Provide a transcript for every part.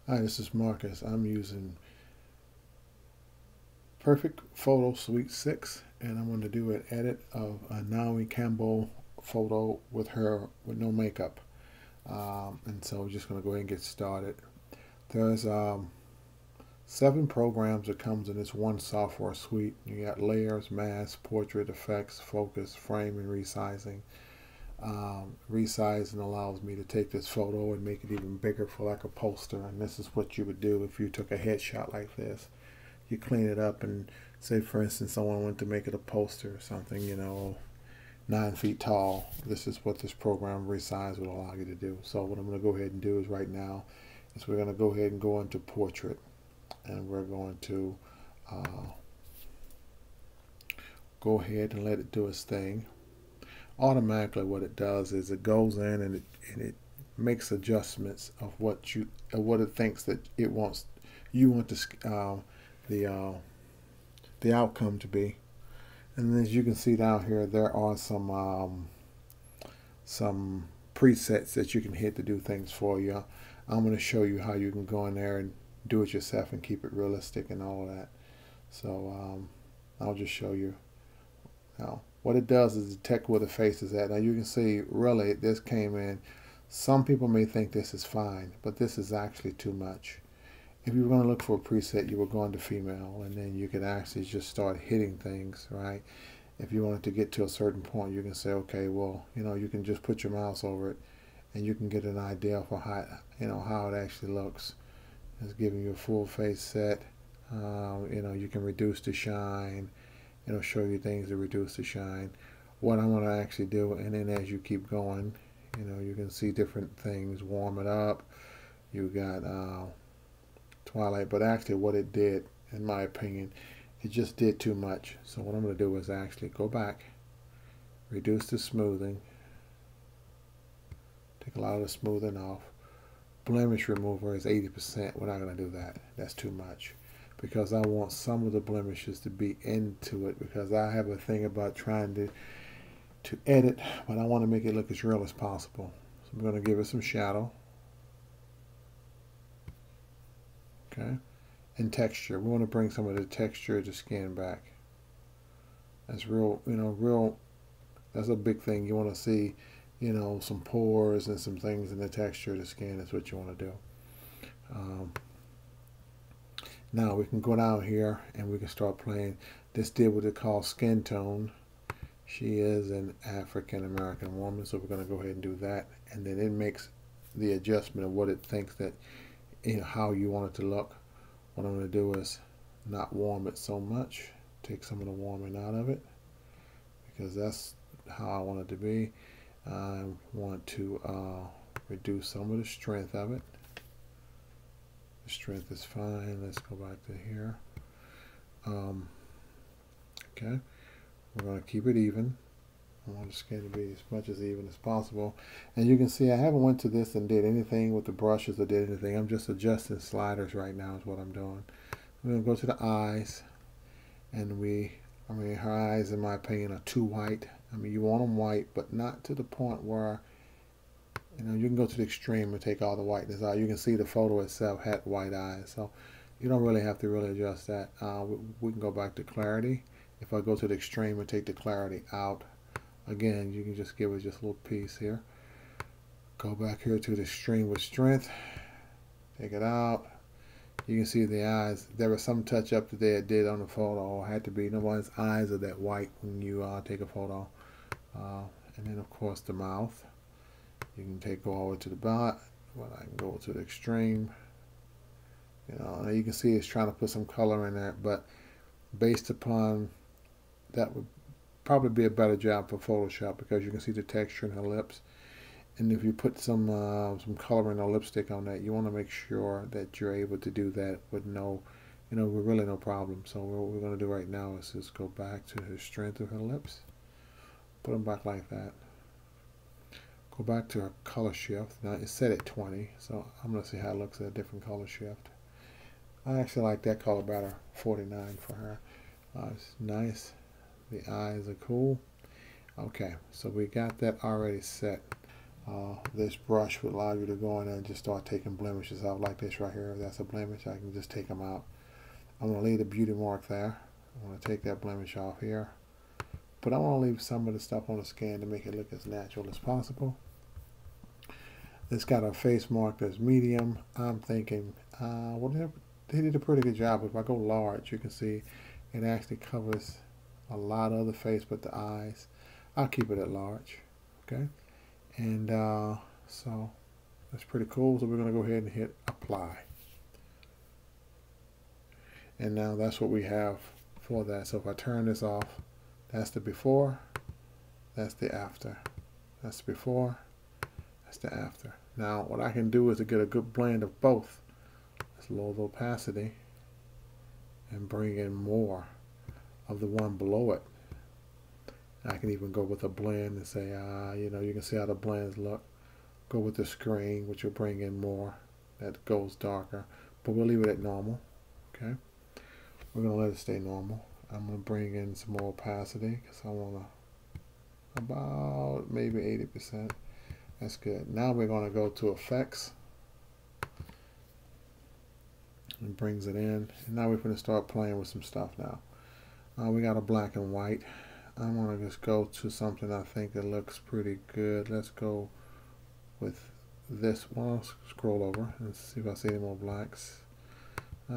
Hi, this is Marcus. I'm using Perfect Photo Suite 6, and I'm going to do an edit of a Naomi Campbell photo with her with no makeup. And so we're just going to go ahead and get started. There's 7 programs that comes in this one software suite. You got layers, mask, portrait, effects, focus, frame, and resizing. Resizing allows me to take this photo and make it even bigger for like a poster, and this is what you would do if you took a headshot like this. You clean it up and say, for instance, someone went to make it a poster or something, 9 feet tall. This is what this program resize will allow you to do. So what I'm going to go ahead and do is right now is we're going to go ahead and go into portrait, and we're going to go ahead and let it do its thing. Automatically what it does is it goes in and it makes adjustments of what it thinks that it wants you want the outcome to be. And as you can see down here, there are some presets that you can hit to do things for you. I'm going to show you how you can go in there and do it yourself and keep it realistic and all of that. So I'll just show you. Now, what it does is detect where the face is at. Now you can see, really, this came in. Some people may think this is fine, but this is actually too much. If you were going to look for a preset, you would go into female, and then you could actually just start hitting things, right? If you wanted to get to a certain point, you can say, okay, well, you can just put your mouse over it, and you can get an idea for how it actually looks. It's giving you a full face set. You can reduce the shine. It'll show you things to reduce the shine. What I'm going to actually do, and then as you keep going, you can see different things. Warm it up. You got twilight, but actually what it did, in my opinion, it just did too much. So what I'm going to do is actually go back, reduce the smoothing, take a lot of the smoothing off. Blemish remover is 80%. We're not going to do that. That's too much, because I want some of the blemishes to be into it, because I have a thing about trying to edit, but I want to make it look as real as possible. So I'm going to give it some shadow. Okay. And texture. We want to bring some of the texture of the skin back. That's real, that's a big thing. You want to see, some pores and some things in the texture of the skin. That's what you want to do. Now we can go down here and we can start playing. This did what they call skin tone. She is an African American woman, so we're going to go ahead and do that. And then it makes the adjustment of what it thinks that, how you want it to look. What I'm going to do is not warm it so much. Take some of the warming out of it, because that's how I want it to be. I want to reduce some of the strength of it. The strength is fine. Let's go back to here. Okay, we're going to keep it even. I want the skin to be as much as even as possible. And you can see I haven't went to this and did anything with the brushes or did anything. I'm just adjusting sliders right now is what I'm doing. I'm going to go to the eyes, and her eyes, in my opinion, are too white. You want them white, but not to the point where, you can go to the extreme and take all the whiteness out. You can see the photo itself had white eyes, so you don't really have to really adjust that. We can go back to clarity. If I go to the extreme and take the clarity out, again, you can just give it just a little piece here. Go back here to the extreme with strength. Take it out. You can see the eyes. There was some touch up that they did on the photo. It had to be. Nobody's eyes are that white when you take a photo. And then, of course, the mouth. You can go all the way to the bottom. Well, I can go to the extreme. You can see it's trying to put some color in there, but based upon that would probably be a better job for Photoshop, because you can see the texture in her lips. And if you put some color in her lipstick on that, you want to make sure that you're able to do that with with really no problem. So what we're going to do right now is just go back to the strength of her lips, put them back like that. Go back to her color shift. Now it's set at 20, so I'm going to see how it looks at a different color shift. I actually like that color better, 49 for her. It's nice. The eyes are cool. Okay, so we got that already set. This brush would allow you to go in there and just start taking blemishes out like this right here. If that's a blemish, I can just take them out. I'm going to leave the beauty mark there. I'm going to take that blemish off here. But I want to leave some of the stuff on the skin to make it look as natural as possible. It's got a face mark that's medium. I'm thinking, well, they did a pretty good job. If I go large, you can see it actually covers a lot of the face but the eyes. I'll keep it at large, okay? And so that's pretty cool. So we're going to go ahead and hit apply. And now that's what we have for that. So if I turn this off, that's the before, that's the after. That's the before, that's the after. Now what I can do is to get a good blend of both. Let's lower the opacity and bring in more of the one below it. I can even go with a blend and say, you know, you can see how the blends look. Go with the screen, which will bring in more. That goes darker, but we'll leave it at normal. Okay, we're gonna let it stay normal. I'm gonna bring in some more opacity because I wanna about maybe 80%. That's good. Now we're gonna go to effects. It brings it in, and now we're gonna start playing with some stuff now. We got a black and white. I'm going to just go to something I think that looks pretty good. Let's go with this one. I'll scroll over and see if I see any more blacks. You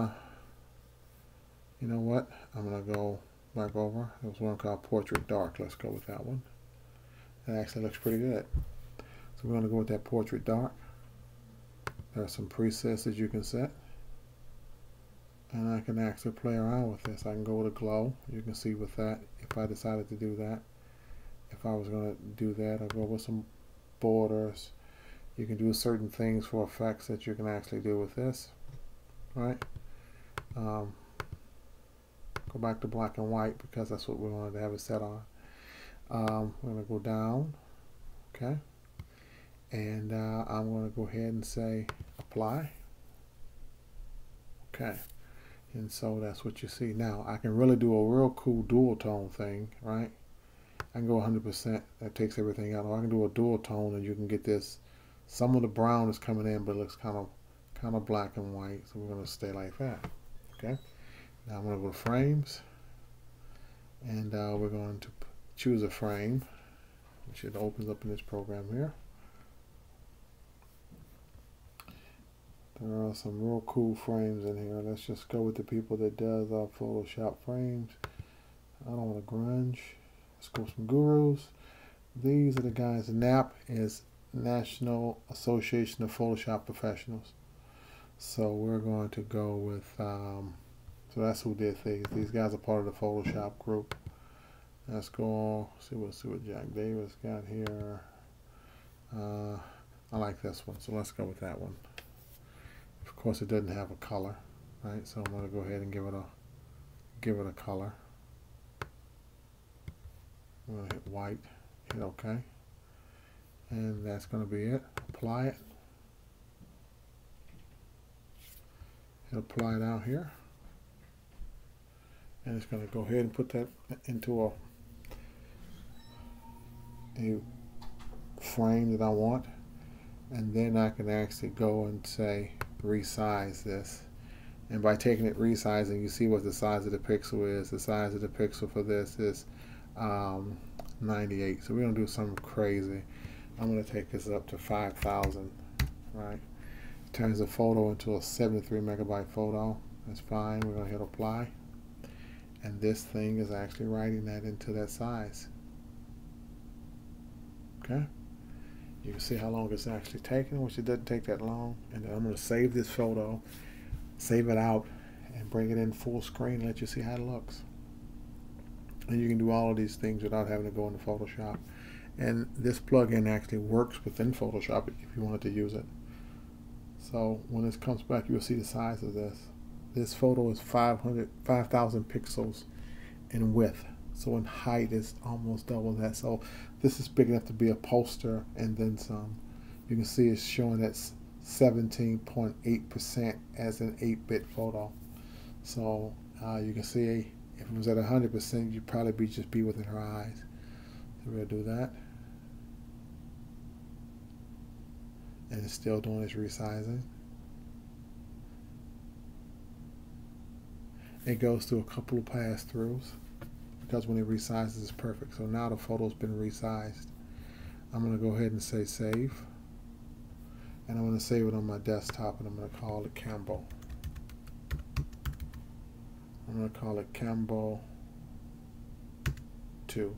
know what? I'm going to go back over. There's one called Portrait Dark. Let's go with that one. That actually looks pretty good. So we're going to go with that Portrait Dark. There are some presets that you can set. And I can actually play around with this. I can go with a glow. You can see with that, if I decided to do that. If I was going to do that, I'll go with some borders. You can do certain things for effects that you can actually do with this. Right? Go back to black and white because that's what we wanted to have it set on. We're going to go down. Okay. And I'm going to go ahead and say apply. Okay. And so that's what you see. Now, I can really do a real cool dual tone thing, right? I can go 100%. That takes everything out. Or I can do a dual tone and you can get this. Some of the brown is coming in, but it looks kind of black and white. So we're going to stay like that. Okay? Now I'm going to go to frames. And we're going to choose a frame, which it opens up in this program here. There are some real cool frames in here. Let's just go with the people that does Photoshop frames. I don't want to grunge. Let's go with some gurus. These are the guys. NAP is National Association of Photoshop Professionals. So we're going to go with, so that's who did these. These guys are part of the Photoshop group. Let's go see what Jack Davis got here. I like this one, so let's go with that one. Of course, it doesn't have a color, right? So I'm going to go ahead and give it a color. I'm going to hit white, hit OK, and that's going to be it. Apply it. Hit apply it out here, and it's going to go ahead and put that into a frame that I want, and then I can actually go and say resize this, and by taking it resizing, you see what the size of the pixel is. The size of the pixel for this is 98. So we're going to do something crazy. I'm going to take this up to 5,000, right? It turns the photo into a 73 megabyte photo. That's fine. We're going to hit apply, and this thing is actually writing that into that size. Okay. You can see how long it's actually taking, which it doesn't take that long. And then I'm going to save this photo, save it out, and bring it in full screen and let you see how it looks. And you can do all of these things without having to go into Photoshop. And this plugin actually works within Photoshop if you wanted to use it. So when this comes back, you'll see the size of this. This photo is 5,000 pixels in width. So in height, it's almost double that. So this is big enough to be a poster and then some. You can see it's showing that 17.8% as an 8-bit photo. So you can see if it was at 100%, you'd probably just be within her eyes. So we'll do that. and it's still doing its resizing. It goes through a couple of pass-throughs because when it resizes, it's perfect. So now the photo's been resized. I'm going to go ahead and say save, and I'm going to save it on my desktop, and I'm going to call it Campbell. I'm going to call it Campbell 2.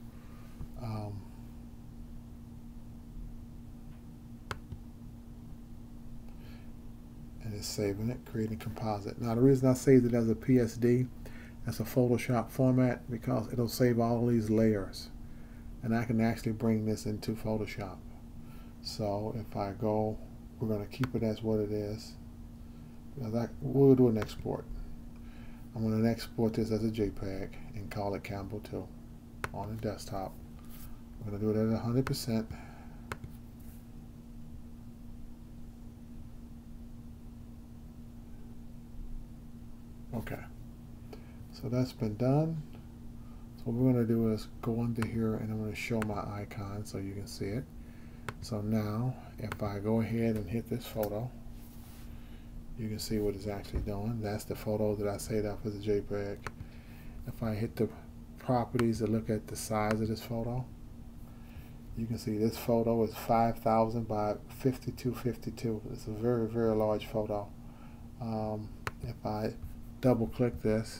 And it's saving it, creating composite. Now the reason I saved it as a PSD, as a Photoshop format, because it'll save all of these layers, and I can actually bring this into Photoshop. So if I go, we're going to keep it as what it is. We'll do an export. I'm going to export this as a JPEG and call it Campbell 2 on the desktop. I'm going to do it at 100%. Okay, so that's been done. So what we're going to do is go under here, and I'm going to show my icon so you can see it. So now if I go ahead and hit this photo, you can see what it's actually doing. That's the photo that I saved up as a JPEG. If I hit the properties to look at the size of this photo, you can see this photo is 5,000 by 5252. It's a very, very large photo. If I double click this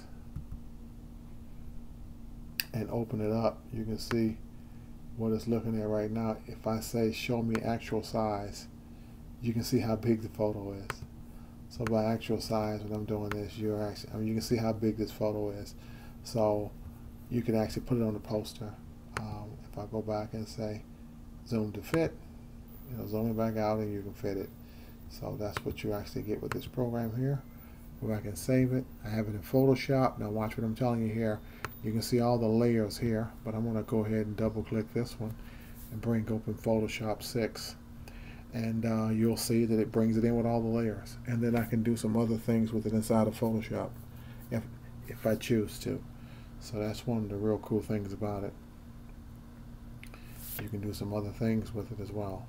and open it up, you can see what it's looking at right now. If I say show me actual size, you can see how big the photo is. So by actual size, when I'm doing this, you can see how big this photo is. So you can actually put it on the poster. If I go back and say zoom to fit, zoom it back out and you can fit it. So that's what you actually get with this program here. Go back and save it. I have it in Photoshop. Now watch what I'm telling you here. You can see all the layers here, but I'm going to go ahead and double click this one and bring open Photoshop 6. And you'll see that it brings it in with all the layers. And then I can do some other things with it inside of Photoshop if I choose to. So that's one of the real cool things about it. You can do some other things with it as well.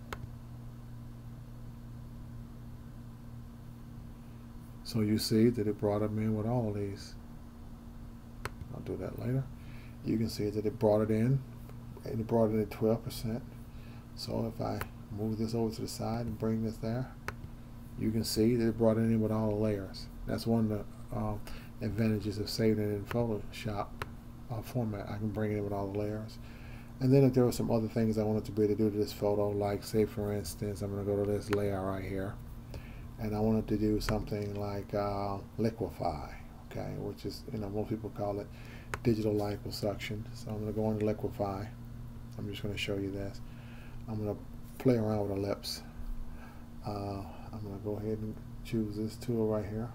So you see that it brought them in with all of these. I'll do that later. You can see that it brought it in, and it brought it at 12%. So if I move this over to the side and bring this there, you can see that it brought it in with all the layers. That's one of the advantages of saving it in Photoshop format. I can bring it in with all the layers. And then if there were some other things I wanted to be able to do to this photo, like say for instance, I'm going to go to this layer right here, and I wanted to do something like liquefy, okay, which is, most people call it digital liposuction. So I'm going to go into liquefy. I'm just going to show you this. I'm going to play around with ellipse. I'm going to go ahead and choose this tool right here.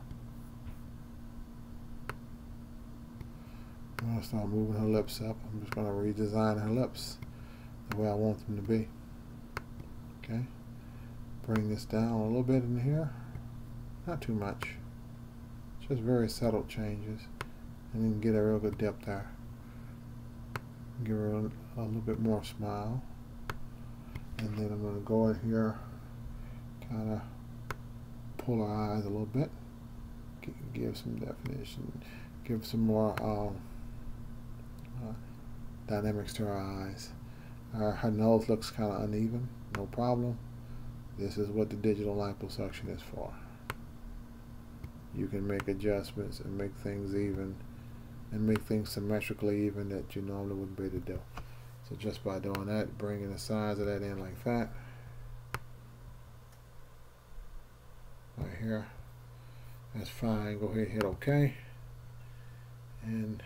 I'm going to start moving her lips up. I'm just going to redesign her lips the way I want them to be. Okay. Bring this down a little bit in here. Not too much. Just very subtle changes. And then get a real good depth there. Give her a little bit more smile. And then I'm going to go in here, kind of pull her eyes a little bit. Give some definition. Give some more dynamics to her eyes. Her nose looks kind of uneven. No problem. This is what the digital liposuction is for. You can make adjustments and make things even and make things symmetrically even that you normally wouldn't be able to do. So just by doing that, bringing the size of that in like that, right here, that's fine. Go ahead and hit OK. And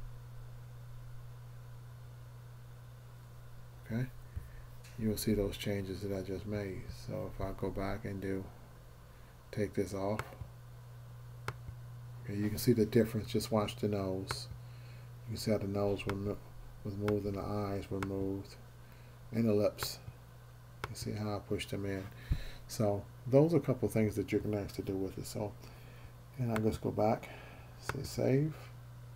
okay, you'll see those changes that I just made. So if I go back and take this off, okay, you can see the difference. Just watch the nose. You can see how the nose was moved and the eyes were moved, and the lips. You see how I pushed them in. So those are a couple of things that you can actually do with it. So, and I just go back, say save.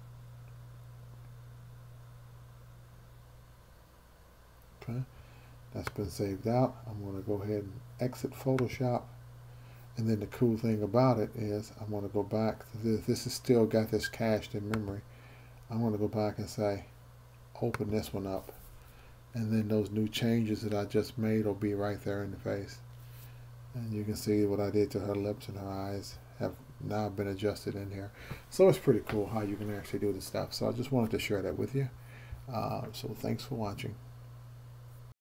Okay, That's been saved out. I'm going to go ahead and exit Photoshop. And then the cool thing about it is I'm going to go back to this. This is still got this cached in memory. I'm going to go back and say, open this one up. And then those new changes that I just made will be right there in the face. And you can see what I did to her lips and her eyes have now been adjusted in here. So it's pretty cool how you can actually do this stuff. So I just wanted to share that with you. So thanks for watching.